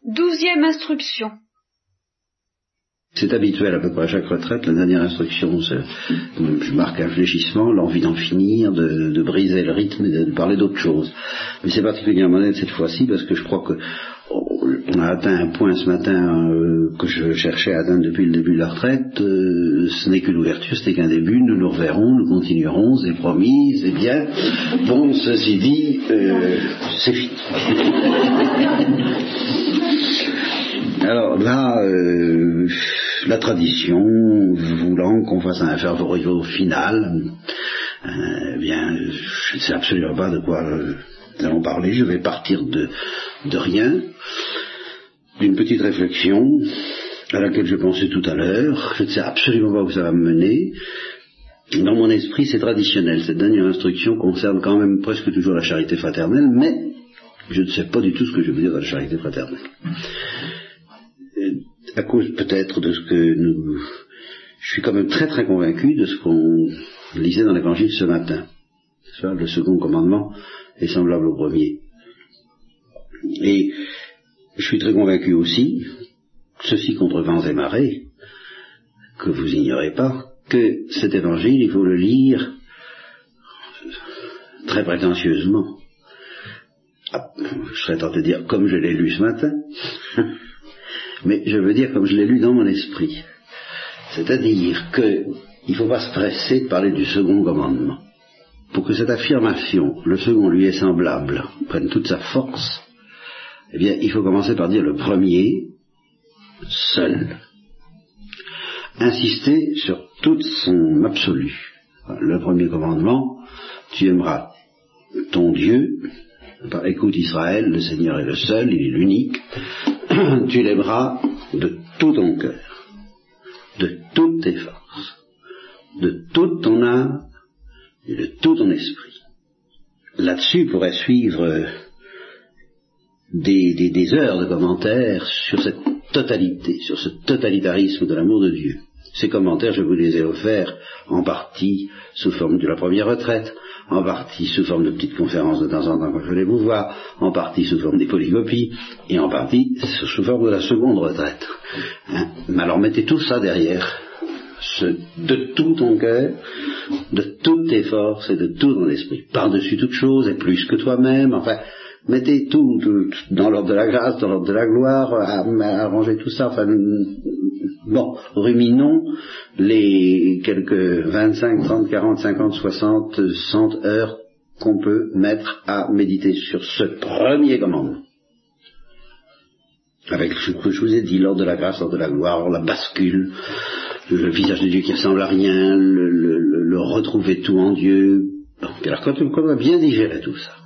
12e instruction. C'est habituel à peu près à chaque retraite. La dernière instruction, je marque un fléchissement, l'envie d'en finir, de briser le rythme et de parler d'autre chose. Mais c'est particulièrement net cette fois-ci parce que je crois que on a atteint un point ce matin que je cherchais à atteindre depuis le début de la retraite. Ce n'est qu'une ouverture, ce n'est qu'un début. Nous nous reverrons, nous continuerons, c'est promis, c'est bien. Bon, ceci dit, c'est fini. Alors là, la tradition voulant qu'on fasse un fervorio final, bien, je ne sais absolument pas de quoi nous allons parler. Je vais partir de rien, d'une petite réflexion à laquelle je pensais tout à l'heure. Je ne sais absolument pas où ça va me mener. Dans mon esprit, c'est traditionnel. Cette dernière instruction concerne quand même presque toujours la charité fraternelle, mais je ne sais pas du tout ce que je veux dire de la charité fraternelle. À cause peut-être de ce que je suis quand même très très convaincu de ce qu'on lisait dans l'évangile ce matin. Le second commandement est semblable au premier. Et je suis très convaincu aussi, ceci contre vents et marées, que vous ignorez pas, que cet évangile, il faut le lire très prétentieusement. Je serais tenté de dire comme je l'ai lu ce matin, mais je veux dire comme je l'ai lu dans mon esprit. C'est-à-dire qu'il ne faut pas se presser de parler du second commandement. Pour que cette affirmation, le second lui est semblable, prenne toute sa force, eh bien, il faut commencer par dire le premier, seul. Insister sur toute son absolu. Le premier commandement, tu aimeras ton Dieu. Écoute Israël, le Seigneur est le seul, il est l'unique. Tu l'aimeras de tout ton cœur, de toutes tes forces, de toute ton âme et de tout ton esprit. Là-dessus pourrait suivre des heures de commentaires sur cette totalité, sur ce totalitarisme de l'amour de Dieu. Ces commentaires, je vous les ai offerts en partie sous forme de la première retraite, en partie sous forme de petites conférences de temps en temps quand je venais vous voir, en partie sous forme des polycopies, et en partie sous forme de la seconde retraite. Mais alors mettez tout ça derrière, de tout ton cœur, de toutes tes forces et de tout ton esprit, par-dessus toute chose et plus que toi-même, enfin, mettez tout dans l'ordre de la grâce, dans l'ordre de la gloire, arrangez tout ça, enfin, bon, ruminons les quelques 25, 30, 40, 50, 60, 100 heures qu'on peut mettre à méditer sur ce premier commandement. Avec ce que je vous ai dit, l'ordre de la grâce, l'ordre de la gloire, la bascule, le visage de Dieu qui ressemble à rien, le retrouver tout en Dieu. Bon, puis alors quand on a bien digéré tout ça,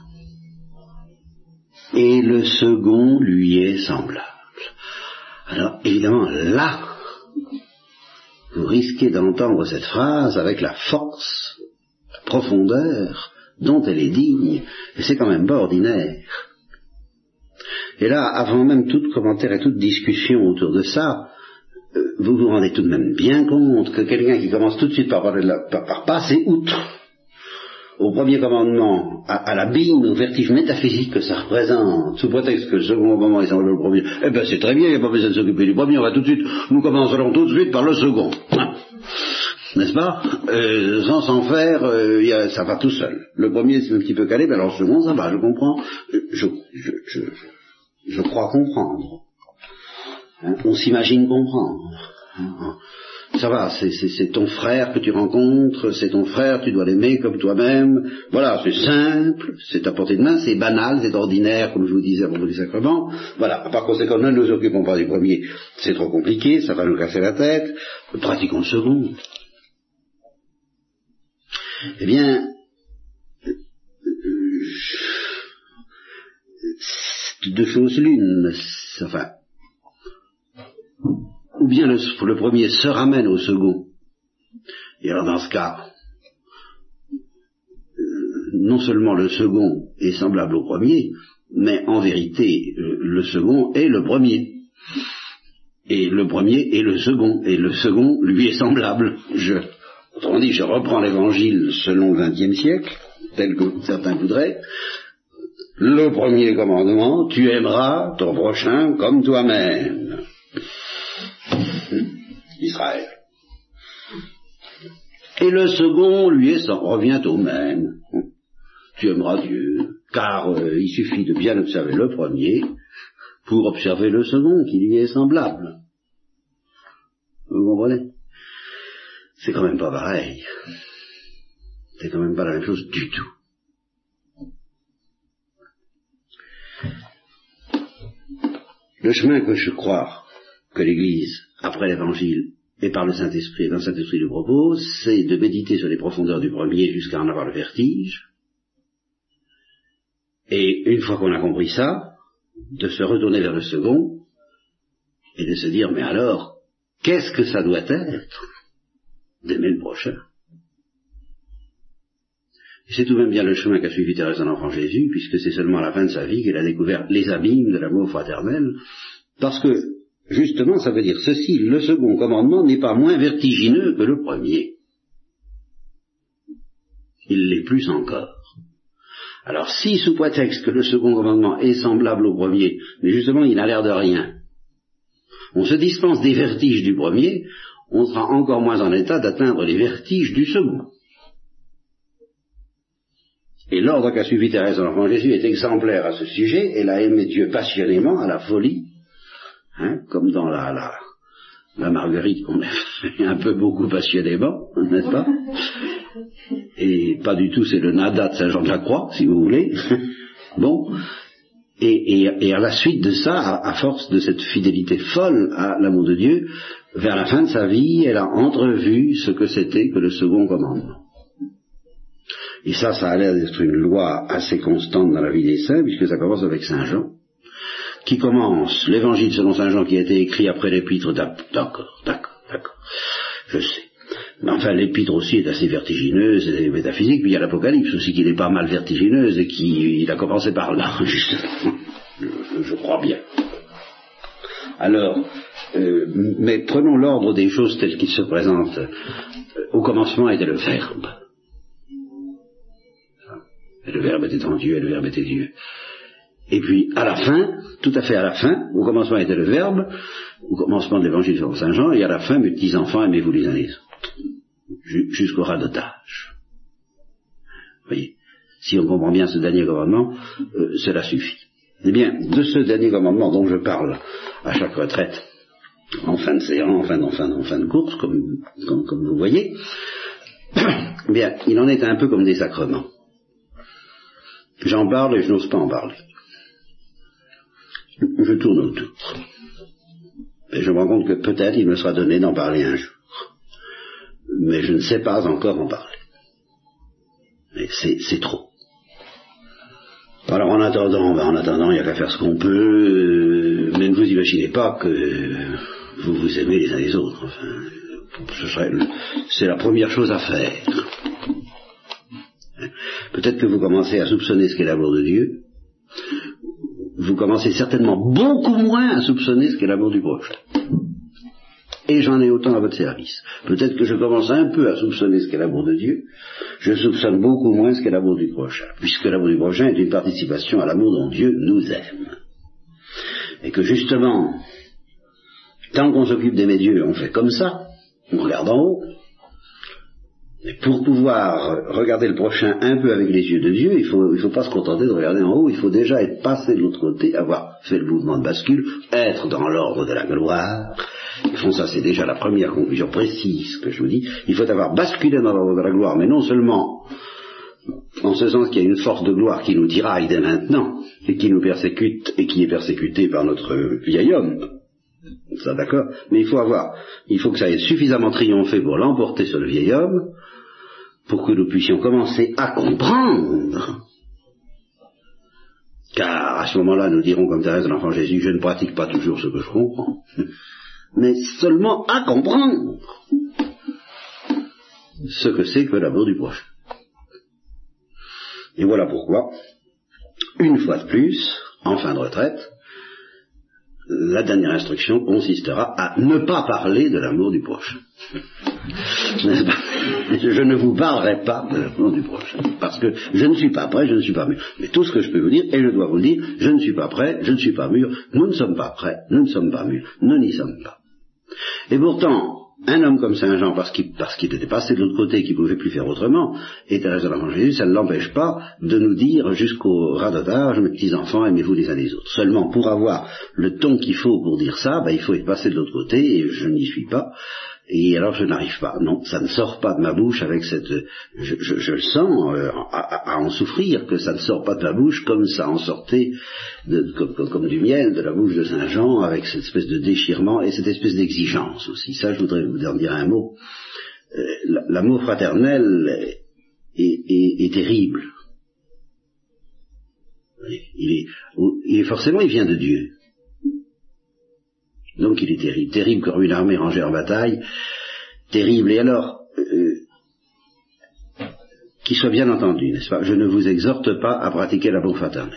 et le second lui est semblable. Alors évidemment là, vous risquez d'entendre cette phrase avec la force, la profondeur dont elle est digne, et c'est quand même pas ordinaire. Et là, avant même tout commentaire et toute discussion autour de ça, vous vous rendez tout de même bien compte que quelqu'un qui commence tout de suite par passer outre au premier commandement, à l'abîme, au vertige métaphysique que ça représente, sous prétexte que le second commandement est semblable au premier, eh bien c'est très bien, il n'y a pas besoin de s'occuper du premier, nous commencerons tout de suite par le second. N'est-ce pas? Sans faire, ça va tout seul. Le premier c'est un petit peu calé, mais alors le second ça va, je comprends. Je crois comprendre. On s'imagine comprendre. Ça va, c'est ton frère que tu rencontres, c'est ton frère, tu dois l'aimer comme toi-même. Voilà, c'est simple, c'est à portée de main, c'est banal, c'est ordinaire, comme je vous disais à propos des sacrements. Voilà, par conséquent, ne nous occupons pas du premier, c'est trop compliqué, ça va nous casser la tête. Pratiquons le second. Eh bien, deux choses l'une, enfin, ou bien le premier se ramène au second, et alors dans ce cas, non seulement le second est semblable au premier, mais en vérité, le second est le premier, et le premier est le second lui est semblable. Autrement dit, je reprends l'évangile selon le XXe siècle, tel que certains voudraient, le premier commandement, tu aimeras ton prochain comme toi-même. Israël. Et le second, lui, revient au même. Tu aimeras Dieu, car il suffit de bien observer le premier pour observer le second, qui lui est semblable. Vous comprenez? C'est quand même pas pareil. C'est quand même pas la même chose du tout. Le chemin que je crois que l'Église, après l'Évangile, et par le Saint-Esprit, et dans le Saint-Esprit nous propose, c'est de méditer sur les profondeurs du premier jusqu'à en avoir le vertige. Et une fois qu'on a compris ça, de se retourner vers le second, et de se dire, mais alors, qu'est-ce que ça doit être d'aimer le prochain? Et c'est tout de même bien le chemin qu'a suivi Thérèse de l'Enfant Jésus, puisque c'est seulement à la fin de sa vie qu'elle a découvert les abîmes de l'amour fraternel, parce que, justement, ça veut dire ceci, le second commandement n'est pas moins vertigineux que le premier. Il l'est plus encore. Alors si, sous prétexte que le second commandement est semblable au premier, mais justement il n'a l'air de rien, on se dispense des vertiges du premier, on sera encore moins en état d'atteindre les vertiges du second. Et l'ordre qu'a suivi Thérèse de l'Enfant Jésus est exemplaire à ce sujet. Elle a aimé Dieu passionnément, à la folie, comme dans la Marguerite qu'on a fait un peu beaucoup passionnément, n'est-ce pas? Et pas du tout, c'est le nada de Saint-Jean-de-la-Croix, si vous voulez. Bon. Et à la suite de ça, à force de cette fidélité folle à l'amour de Dieu, vers la fin de sa vie, elle a entrevu ce que c'était que le second commandement. Et ça a l'air d'être une loi assez constante dans la vie des saints, puisque ça commence avec Saint Jean, qui commence l'évangile selon Saint Jean qui a été écrit après l'épître d'accord, je sais. Mais enfin, l'épître aussi est assez vertigineuse et métaphysique, puis il y a l'Apocalypse aussi qui n'est pas mal vertigineuse et il a commencé par là, justement. Je crois bien. Alors, mais prenons l'ordre des choses telles qu'il se présentent. Au commencement était le Verbe. Et le Verbe était en Dieu, et le Verbe était Dieu. Et puis, à la fin, tout à fait à la fin, au commencement était le Verbe, au commencement de l'évangile selon Saint Jean, et à la fin, mes petits enfants, aimez-vous les uns les autres. Jusqu'au radotage. Vous voyez, si on comprend bien ce dernier commandement, cela suffit. Eh bien, de ce dernier commandement dont je parle à chaque retraite, en fin de séance, en fin de course, comme vous voyez, eh bien, il en est un peu comme des sacrements. J'en parle et je n'ose pas en parler. Je tourne autour. Et je me rends compte que peut-être il me sera donné d'en parler un jour. Mais je ne sais pas encore en parler. Et c'est trop. Alors en attendant, il n'y a qu'à faire ce qu'on peut, mais ne vous imaginez pas que vous vous aimez les uns les autres. Enfin, c'est la première chose à faire. Peut-être que vous commencez à soupçonner ce qu'est l'amour de Dieu. Vous commencez certainement beaucoup moins à soupçonner ce qu'est l'amour du prochain. Et j'en ai autant à votre service. Peut-être que je commence un peu à soupçonner ce qu'est l'amour de Dieu. Je soupçonne beaucoup moins ce qu'est l'amour du prochain, puisque l'amour du prochain est une participation à l'amour dont Dieu nous aime. Et que justement, tant qu'on s'occupe d'aimer Dieu, on fait comme ça, on regarde en haut. Et pour pouvoir regarder le prochain un peu avec les yeux de Dieu, il faut pas se contenter de regarder en haut, il faut déjà être passé de l'autre côté, avoir fait le mouvement de bascule, être dans l'ordre de la gloire. Ils font ça, c'est déjà la première conclusion précise que je vous dis. Il faut avoir basculé dans l'ordre de la gloire, mais non seulement en ce sens qu'il y a une force de gloire qui nous tiraille dès maintenant, et qui nous persécute, et qui est persécutée par notre vieil homme. Ça, d'accord? Mais il faut que ça ait suffisamment triomphé pour l'emporter sur le vieil homme, pour que nous puissions commencer à comprendre. Car à ce moment-là, nous dirons comme Thérèse de l'Enfant Jésus, je ne pratique pas toujours ce que je comprends, mais seulement à comprendre ce que c'est que l'amour du prochain. Et voilà pourquoi, une fois de plus, en fin de retraite, la dernière instruction consistera à ne pas parler de l'amour du prochain. N'est-ce pas? Je ne vous parlerai pas de l'amour du prochain, parce que je ne suis pas prêt, je ne suis pas mûr. Mais tout ce que je peux vous dire, et je dois vous le dire, je ne suis pas prêt, je ne suis pas mûr, nous ne sommes pas prêts, nous ne sommes pas mûrs, nous n'y sommes pas. Et pourtant, un homme comme Saint Jean, parce qu'il était passé de l'autre côté, qu'il ne pouvait plus faire autrement, était resté dans Jésus, ça ne l'empêche pas de nous dire jusqu'au radotage, mes petits enfants, aimez-vous les uns les autres. Seulement, pour avoir le ton qu'il faut pour dire ça, il faut être passé de l'autre côté, et je n'y suis pas. Et alors je n'arrive pas, non, ça ne sort pas de ma bouche avec cette... Je le sens à en souffrir, que ça ne sort pas de ma bouche comme ça en sortait, comme du miel de la bouche de Saint Jean, avec cette espèce de déchirement et cette espèce d'exigence aussi. Ça, je voudrais vous en dire un mot. L'amour fraternel est terrible. Forcément, il vient de Dieu. Donc il est terrible, terrible comme une armée rangée en bataille, terrible. Et alors, qu'il soit bien entendu, n'est-ce pas, je ne vous exhorte pas à pratiquer l'amour fraternel.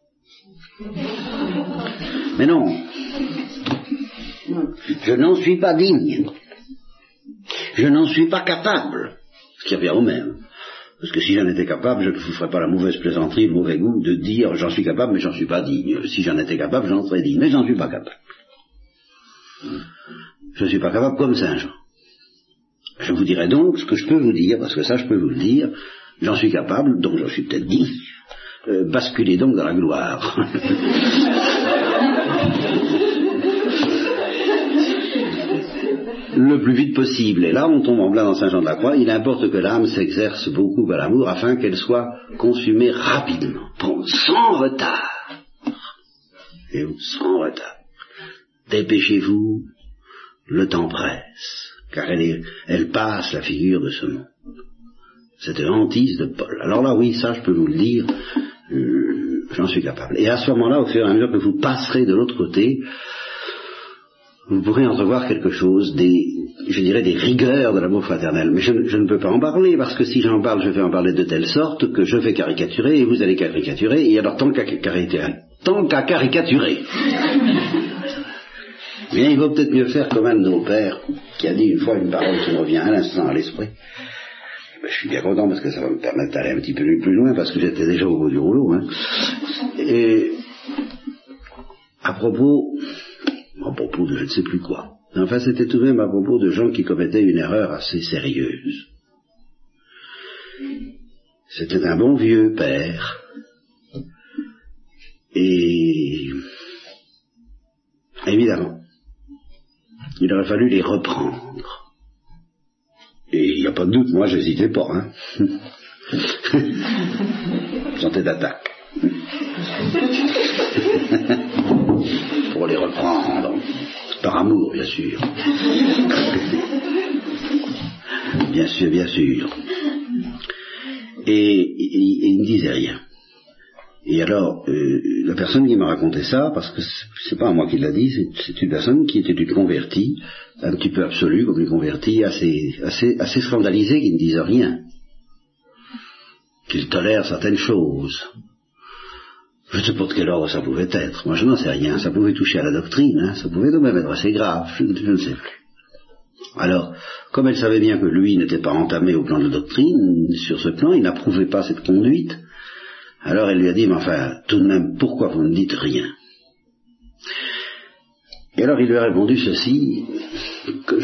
Mais non, je n'en suis pas digne, je n'en suis pas capable, ce qui revient au même. Parce que si j'en étais capable, je ne vous ferais pas la mauvaise plaisanterie, le mauvais goût de dire j'en suis capable mais j'en suis pas digne. Si j'en étais capable, j'en serais digne, mais j'en suis pas capable. Je ne suis pas capable comme Saint Jean. Je vous dirai donc ce que je peux vous dire, parce que ça je peux vous le dire, j'en suis capable, donc j'en suis peut-être digne. Basculez donc dans la gloire. Le plus vite possible. Et là on tombe en plein dans Saint Jean de la Croix. Il importe que l'âme s'exerce beaucoup à l'amour afin qu'elle soit consumée rapidement, sans retard. Et sans retard. Dépêchez-vous, le temps presse, car elle passe la figure de ce monde. Cette hantise de Paul. Alors là, oui, ça je peux vous le dire, j'en suis capable. Et à ce moment-là, au fur et à mesure que vous passerez de l'autre côté, vous pourrez entrevoir quelque chose, je dirais des rigueurs de l'amour fraternel. Mais je ne peux pas en parler, parce que si j'en parle, je vais en parler de telle sorte que je vais caricaturer, et vous allez caricaturer, et alors tant qu'à caricaturer, bien, il vaut peut-être mieux faire comme un de nos pères, qui a dit une fois une parole qui me revient à l'instant à l'esprit. Je suis bien content parce que ça va me permettre d'aller un petit peu plus loin, parce que j'étais déjà au bout du rouleau. Et à propos de je ne sais plus quoi. Enfin, c'était tout de même à propos de gens qui commettaient une erreur assez sérieuse. C'était un bon vieux père. Et évidemment, il aurait fallu les reprendre. Et il n'y a pas de doute, moi j'hésitais pas. Santé d'attaque. Pour les reprendre. Par amour, bien sûr. Bien sûr, bien sûr. Et il ne disait rien. Et alors, la personne qui m'a raconté ça, parce que c'est pas moi qui l'a dit, c'est une personne qui était une convertie, un petit peu absolue comme une convertie, assez scandalisée, qui ne disait rien, qu'il tolère certaines choses. Je ne sais pas de quel ordre ça pouvait être, moi je n'en sais rien, ça pouvait toucher à la doctrine, ça pouvait même être assez grave, je ne sais plus. Alors, comme elle savait bien que lui n'était pas entamé au plan de la doctrine, sur ce plan, il n'approuvait pas cette conduite. Alors elle lui a dit, mais enfin, tout de même, pourquoi vous ne dites rien? Et alors il lui a répondu ceci, que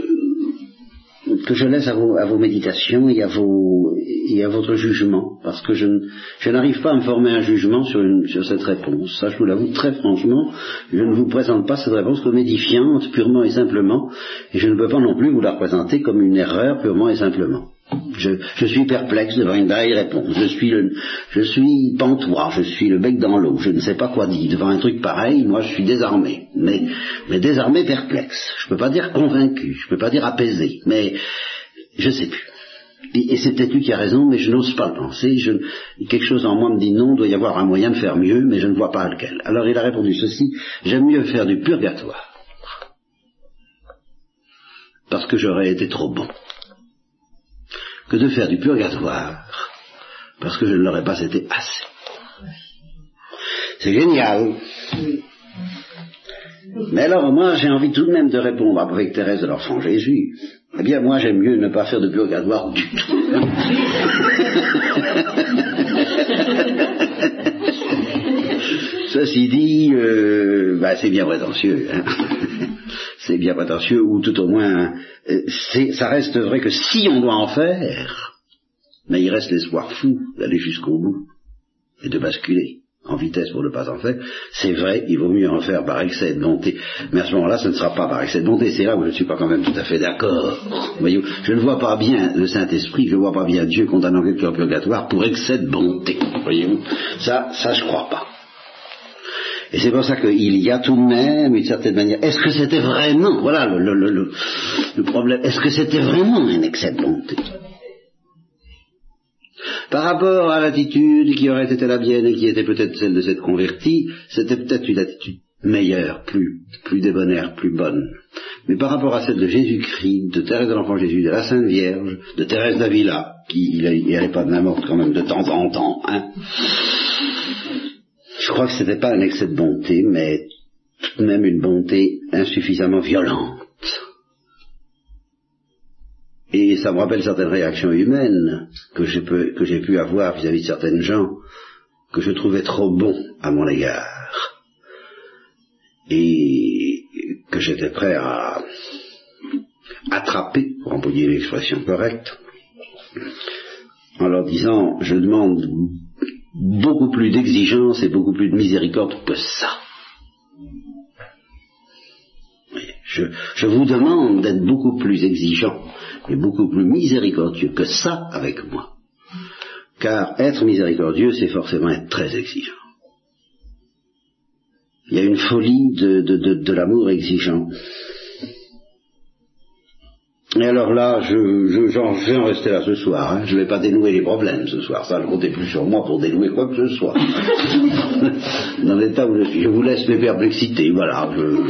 je laisse à vos méditations et à votre jugement, parce que je n'arrive pas à me former un jugement sur cette réponse. Ça, je vous l'avoue très franchement, je ne vous présente pas cette réponse comme édifiante, purement et simplement, et je ne peux pas non plus vous la présenter comme une erreur, purement et simplement. Je suis perplexe devant une pareille réponse. Je suis pantois, je suis le bec dans l'eau, je ne sais pas quoi dire. Devant un truc pareil, moi je suis désarmé, mais désarmé perplexe. Je ne peux pas dire convaincu, je ne peux pas dire apaisé, mais je ne sais plus. Et c'est peut-être lui qui a raison, mais je n'ose pas le penser. Quelque chose en moi me dit non, il doit y avoir un moyen de faire mieux, mais je ne vois pas lequel. Alors il a répondu ceci, j'aime mieux faire du purgatoire, parce que j'aurais été trop bon, que de faire du purgatoire, parce que je ne l'aurais pas été assez. C'est génial. Mais alors, moi, j'ai envie tout de même de répondre avec Thérèse de l'Enfant Jésus. Eh bien, moi, j'aime mieux ne pas faire de purgatoire du tout. Ceci dit, c'est bien prétentieux. Hein. C'est bien prétentieux, ou tout au moins, ça reste vrai que si on doit en faire, mais il reste l'espoir fou d'aller jusqu'au bout et de basculer en vitesse pour ne pas en faire. C'est vrai, il vaut mieux en faire par excès de bonté. Mais à ce moment-là, ce ne sera pas par excès de bonté. C'est là où je ne suis pas quand même tout à fait d'accord. Voyez, je ne vois pas bien le Saint-Esprit, je ne vois pas bien Dieu condamnant quelqu'un au purgatoire pour excès de bonté. Voyez-vous, ça je crois pas. Et c'est pour ça qu'il y a tout de même une certaine manière. Est-ce que c'était vraiment, voilà le problème, est-ce que c'était vraiment un excès de bonté? Par rapport à l'attitude qui aurait été la mienne et qui était peut-être celle de cette convertie, c'était peut-être une attitude meilleure, plus débonnaire, plus bonne. Mais par rapport à celle de Jésus-Christ, de Thérèse de l'Enfant Jésus, de la Sainte Vierge, de Thérèse d'Avila, qui n'allait pas de la mort quand même de temps en temps, hein, je crois que c'était pas un excès de bonté, mais tout de même une bonté insuffisamment violente. Et ça me rappelle certaines réactions humaines que j'ai pu avoir vis-à-vis de certaines gens que je trouvais trop bons à mon égard et que j'étais prêt à attraper, pour employer une expression correcte, en leur disant je demande beaucoup plus d'exigence et beaucoup plus de miséricorde que ça. Je vous demande d'être beaucoup plus exigeant et beaucoup plus miséricordieux que ça avec moi. Car être miséricordieux, c'est forcément être très exigeant. Il y a une folie de l'amour exigeant. Et alors là, je vais en rester là ce soir. Hein. Je ne vais pas dénouer les problèmes ce soir. Ça ne comptez plus sur moi pour dénouer quoi que ce soit. Dans l'état où je suis, je vous laisse mes perplexités. Voilà.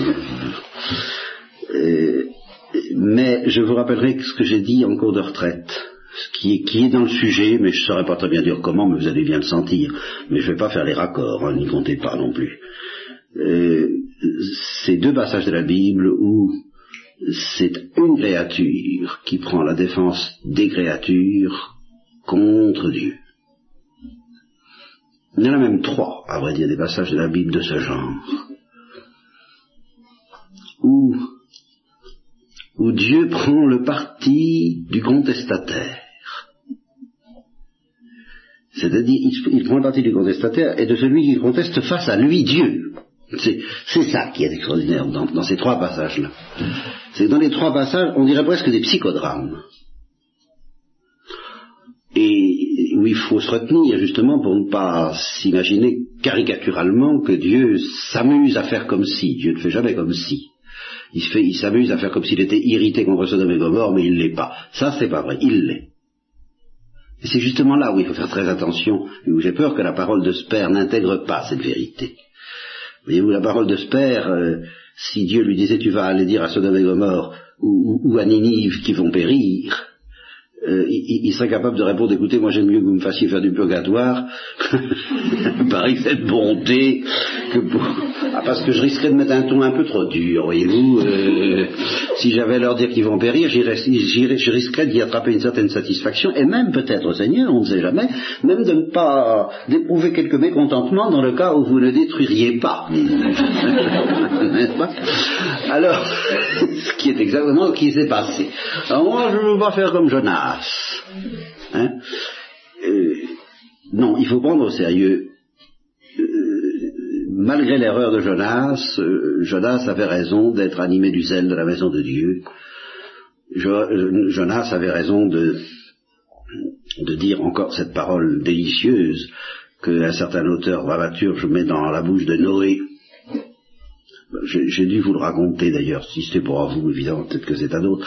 Mais je vous rappellerai ce que j'ai dit en cours de retraite, qui est dans le sujet, mais je ne saurais pas très bien dire comment, mais vous allez bien le sentir. Mais je ne vais pas faire les raccords, hein, n'y comptez pas non plus. Ces deux passages de la Bible où c'est une créature qui prend la défense des créatures contre Dieu. Il y en a même trois, à vrai dire, des passages de la Bible de ce genre, où Dieu prend le parti du contestataire. C'est-à-dire, il prend le parti du contestataire et de celui qui conteste face à lui, Dieu. C'est ça qui est extraordinaire dans ces trois passages-là. C'est que dans les trois passages, on dirait presque des psychodrames. Et où il faut se retenir justement pour ne pas s'imaginer caricaturalement que Dieu s'amuse à faire comme si. Dieu ne fait jamais comme si. Il s'amuse à faire comme s'il était irrité contre Sodome et Gomorrhe, mais il ne l'est pas. Ça, c'est pas vrai, il l'est. Et c'est justement là où il faut faire très attention, et où j'ai peur que la parole de ce père n'intègre pas cette vérité. Voyez-vous, la parole de ce père, si Dieu lui disait tu vas aller dire à Sodome et Gomorrhe ou à Ninive qui vont périr, il serait capable de répondre écoutez, moi j'aime mieux que vous me fassiez faire du purgatoire par cette bonté que parce que je risquerais de mettre un ton un peu trop dur, voyez-vous. Si j'avais à leur dire qu'ils vont périr, je risquerais d'y attraper une certaine satisfaction et même peut-être, Seigneur, on ne sait jamais, même de ne pas d'éprouver quelques mécontentements dans le cas où vous ne détruiriez pas. N'est-ce pas? Alors, ce qui est exactement ce qui s'est passé. Alors moi, je ne veux pas faire comme Jonas. Hein? Non, il faut prendre au sérieux. Malgré l'erreur de Jonas, Jonas avait raison d'être animé du zèle de la maison de Dieu. Jonas avait raison de dire encore cette parole délicieuse qu'un certain auteur dramaturge met dans la bouche de Noé. J'ai dû vous le raconter d'ailleurs, si c'était pour vous, évidemment, peut-être que c'est à d'autres,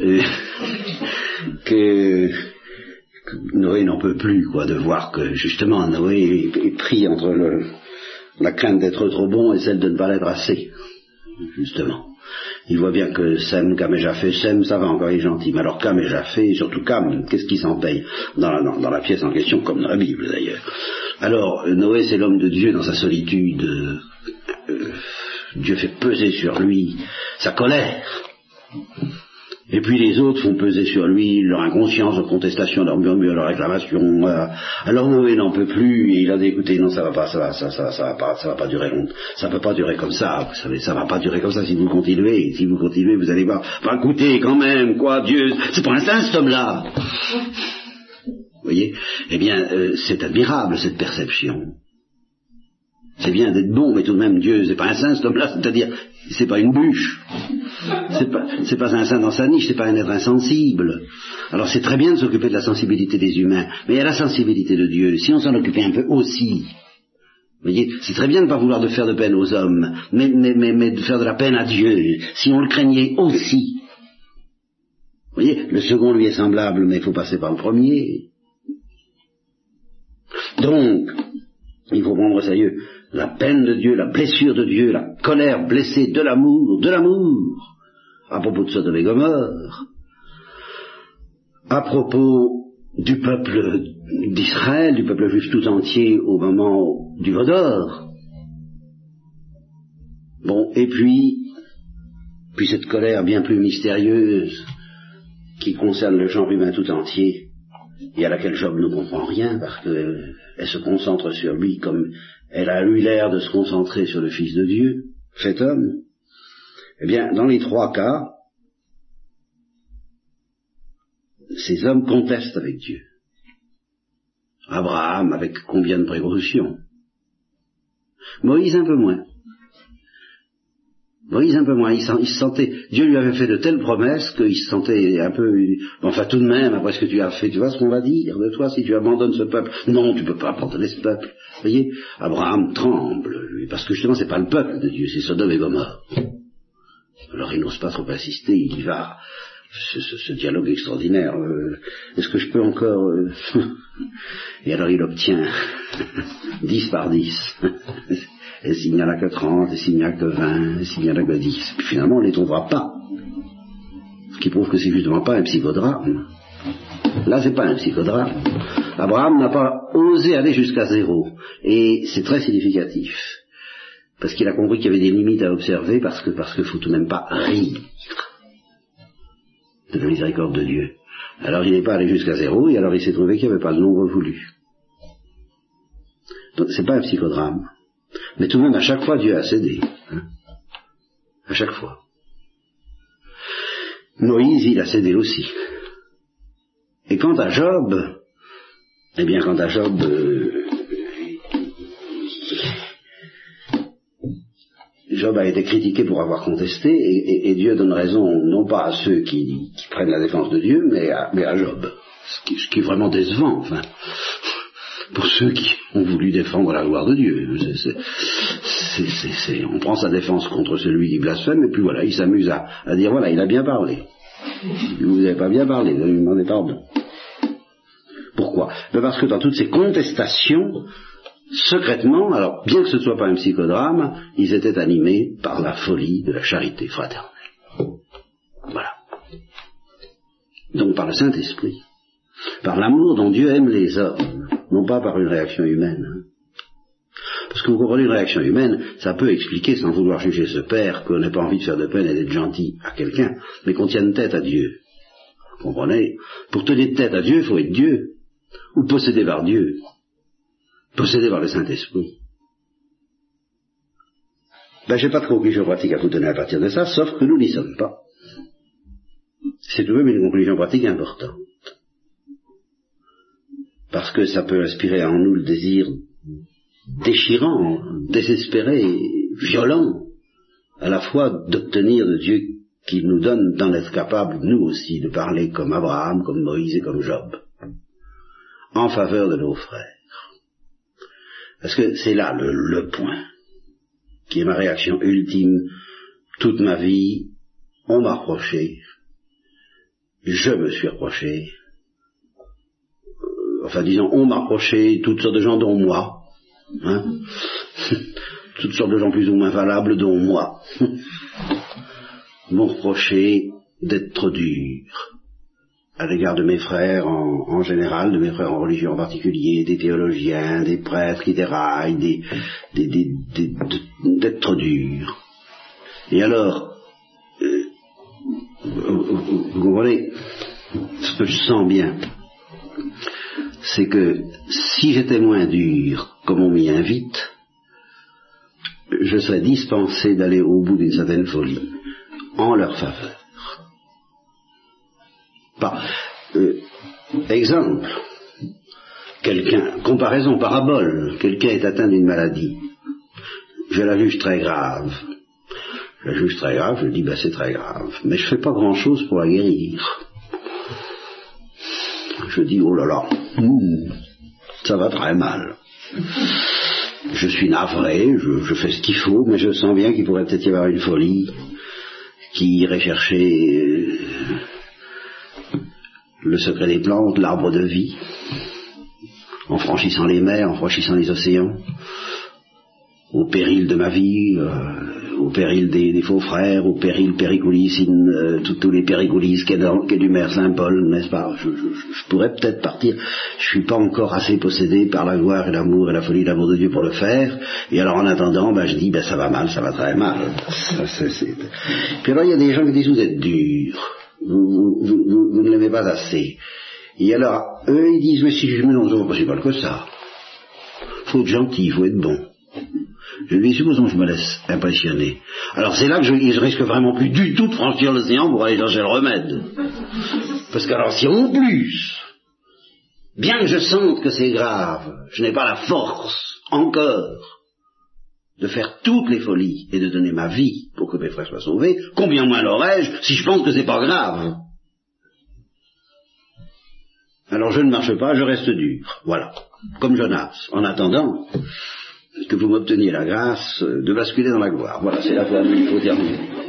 que Noé n'en peut plus, quoi, de voir que justement Noé est pris entre la crainte d'être trop bon et celle de ne pas l'être assez, justement. Il voit bien que Sem, Cam et Japheth, Sem, ça va encore, il est gentil, mais alors Cam et Japheth, surtout Cam, qu'est-ce qui s'en paye dans la pièce en question, comme dans la Bible d'ailleurs. Alors, Noé, c'est l'homme de Dieu dans sa solitude Dieu fait peser sur lui sa colère. Et puis les autres font peser sur lui leur inconscience, leur contestation, leur murmure, leur réclamation. Alors Noé n'en peut plus et il a dit écoutez, non, ça va pas durer longtemps. Ça peut pas durer comme ça, vous savez, ça va pas durer comme ça si vous continuez. Si vous continuez, vous allez voir. Bah écoutez, quand même, quoi, Dieu, c'est pas un saint cet homme-là. Vous voyez? Eh bien, c'est admirable cette perception. C'est bien d'être bon, mais tout de même, Dieu, c'est pas un saint cet homme-là, c'est-à-dire, c'est pas une bûche. C'est pas un saint dans sa niche, c'est pas un être insensible. Alors c'est très bien de s'occuper de la sensibilité des humains, mais il y a la sensibilité de Dieu. Si on s'en occupait un peu aussi, vous voyez, c'est très bien de ne pas vouloir de faire de peine aux hommes, mais de faire de la peine à Dieu, si on le craignait aussi. Vous voyez, le second lui est semblable, mais il faut passer par le premier. Donc, il faut prendre au sérieux la peine de Dieu, la blessure de Dieu, la colère blessée de l'amour, à propos de Sodome et Gomorrhe, à propos du peuple d'Israël, du peuple juif tout entier au moment du veau d'or. Bon, et puis cette colère bien plus mystérieuse qui concerne le genre humain tout entier et à laquelle Job ne comprend rien parce qu'elle se concentre sur lui comme elle a eu l'air de se concentrer sur le Fils de Dieu, fait homme. Eh bien, dans les trois cas, ces hommes contestent avec Dieu. Abraham, avec combien de précautions. Moïse un peu moins. Il se sentait, Dieu lui avait fait de telles promesses qu'il se sentait un peu, enfin tout de même, après ce que tu as fait, tu vois ce qu'on va dire de toi si tu abandonnes ce peuple? Non, tu peux pas abandonner ce peuple. Vous voyez, Abraham tremble, lui, parce que justement c'est pas le peuple de Dieu, c'est Sodome et Gomorrhe. Alors il n'ose pas trop insister, il y va. Ce dialogue extraordinaire, est-ce que je peux encore... Et alors il obtient 10 par 10. Et s'il n'y en a que 30, et s'il n'y en a que 20, et s'il n'y en a que 10. Puis finalement on ne les trouvera pas. Ce qui prouve que c'est justement pas un psychodrame. Là c'est pas un psychodrame. Abraham n'a pas osé aller jusqu'à 0. Et c'est très significatif. Parce qu'il a compris qu'il y avait des limites à observer, parce que faut tout de même pas rire de la miséricorde de Dieu. Alors il n'est pas allé jusqu'à 0, et alors il s'est trouvé qu'il n'y avait pas le nombre voulu. Donc c'est pas un psychodrame. Mais tout de même, à chaque fois, Dieu a cédé. À chaque fois. Moïse, il a cédé aussi. Et quant à Job, Job a été critiqué pour avoir contesté, et Dieu donne raison non pas à ceux qui prennent la défense de Dieu, mais à Job. Ce qui est vraiment décevant, enfin, pour ceux qui ont voulu défendre la gloire de Dieu. On prend sa défense contre celui qui blasphème, et puis voilà, il s'amuse à dire, voilà, il a bien parlé. Vous n'avez pas bien parlé, vous allez lui demander pardon. Pourquoi? Parce que dans toutes ces contestations, secrètement, alors bien que ce ne soit pas un psychodrame, ils étaient animés par la folie de la charité fraternelle. Voilà. Donc par le Saint-Esprit, par l'amour dont Dieu aime les hommes, non pas par une réaction humaine. Parce que vous comprenez, une réaction humaine, ça peut expliquer, sans vouloir juger ce père, qu'on n'ait pas envie de faire de peine et d'être gentil à quelqu'un, mais qu'on tienne tête à Dieu. Vous comprenez? Pour tenir tête à Dieu, il faut être Dieu, ou possédé par Dieu. Possédé par le Saint-Esprit. Je n'ai pas de conclusion pratique à vous donner à partir de ça, sauf que nous n'y sommes pas. C'est tout de même une conclusion pratique importante. Parce que ça peut inspirer en nous le désir déchirant, désespéré, violent, à la fois d'obtenir de Dieu qu'il nous donne d'en être capable, nous aussi, de parler comme Abraham, comme Moïse et comme Job, en faveur de nos frères. Parce que c'est là le point, qui est ma réaction ultime. Toute ma vie, on m'a reproché, je me suis reproché, on m'a reproché toutes sortes de gens, dont moi, toutes sortes de gens plus ou moins valables, dont moi, m'ont reproché d'être trop dur à l'égard de mes frères en général, de mes frères en religion en particulier, des théologiens, des prêtres qui déraillent, d'être trop dur. Et alors, vous comprenez, ce que je sens bien, c'est que si j'étais moins dur, comme on m'y invite, je serais dispensé d'aller au bout d'une certaine folie, en leur faveur. Exemple, comparaison, parabole, quelqu'un est atteint d'une maladie, je la juge très grave. Je dis c'est très grave, mais je fais pas grand chose pour la guérir. Je dis oh là là, ça va très mal. Je suis navré, je fais ce qu'il faut, mais je sens bien qu'il pourrait peut-être y avoir une folie qui irait chercher le secret des plantes, l'arbre de vie, en franchissant les mers, en franchissant les océans, au péril de ma vie, au péril des faux frères, au péril péricoulissime, tous les péricoulisses qu'est du maire Saint-Paul, n'est-ce pas? Je pourrais peut-être partir, je suis pas encore assez possédé par la gloire et l'amour et la folie de l'amour de Dieu pour le faire, et alors en attendant, je dis, ça va mal, ça va très mal. Puis alors il y a des gens qui disent, vous êtes durs, vous ne l'aimez pas assez. Et alors, eux ils disent, mais si je me non, c'est pas possible que ça. Faut être gentil, il faut être bon. Je lui dis, supposons que je me laisse impressionner. Alors c'est là que je risque vraiment plus du tout de franchir l'océan pour aller chercher le remède. Parce que alors si en plus, bien que je sente que c'est grave, je n'ai pas la force encore de faire toutes les folies et de donner ma vie pour que mes frères soient sauvés, combien moins l'aurais-je si je pense que c'est pas grave? Alors je ne marche pas, je reste dur. Voilà. Comme Jonas, en attendant que vous m'obteniez la grâce de basculer dans la gloire. Voilà, c'est la formule qu'il faut terminer.